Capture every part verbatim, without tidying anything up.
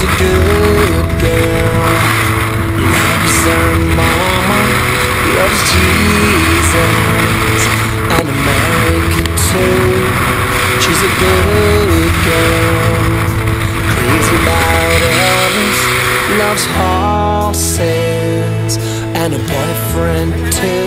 a good girl, loves her mama, loves Jesus and America too. She's a good girl, crazy about Elvis, loves horses and a boyfriend too.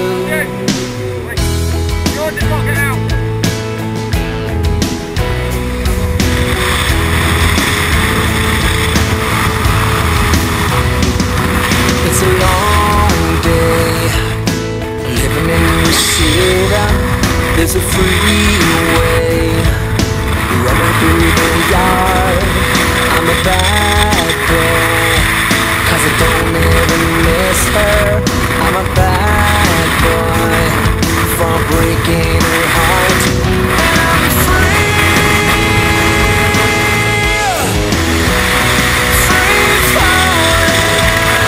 It's a long day living in the city. There's a freeway running through the yard. I'm a bad boy, cause I don't even miss her. I'm a bad boy from breaking her heart. And I'm free, free falling.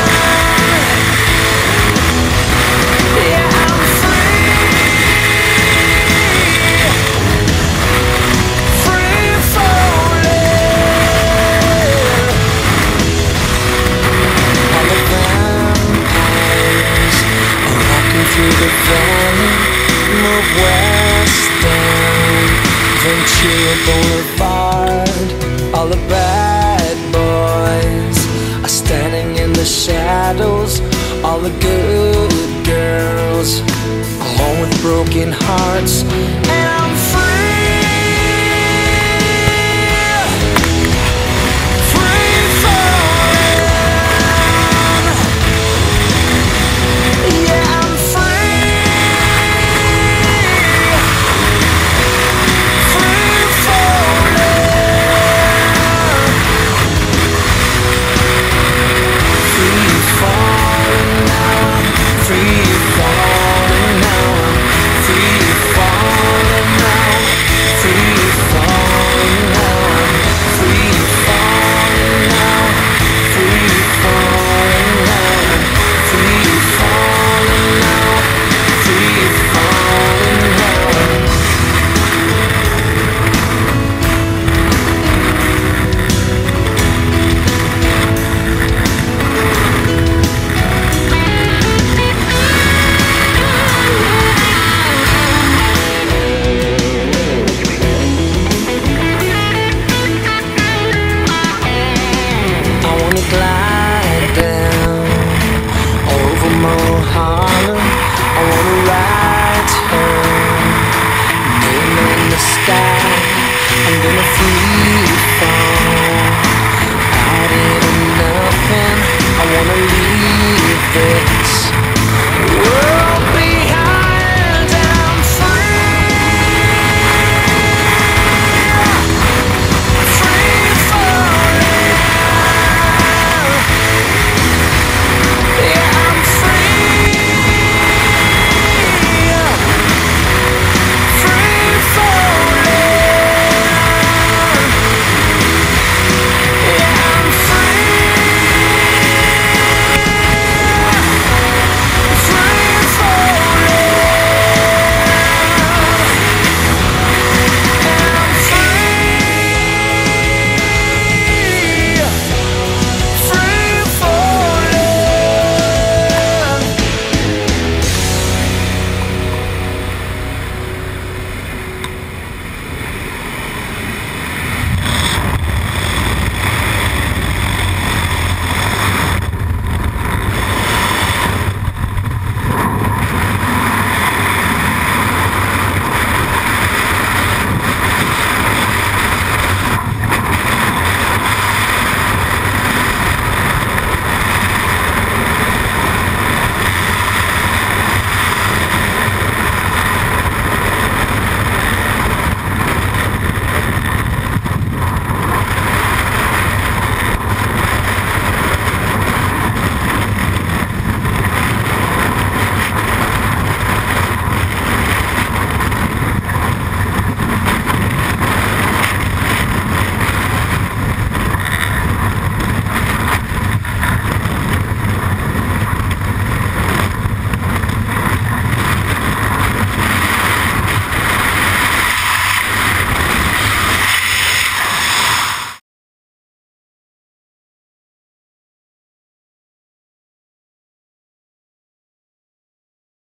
Yeah, I'm free, free falling. All the vampires are walking through the valley. Move west down Ventura Boulevard. All the bad boys are standing in the shadows. All the good girls alone with broken hearts. And I'm free, free falling. Yeah, I'm free, free falling. Free falling now, free falling now, free falling now, free falling now, free falling now, free falling now, free falling now, free falling now. I wanna glide down over Mulholland. I wanna ride her name in the sky. I'm gonna free fall out into nothing. I wanna leave it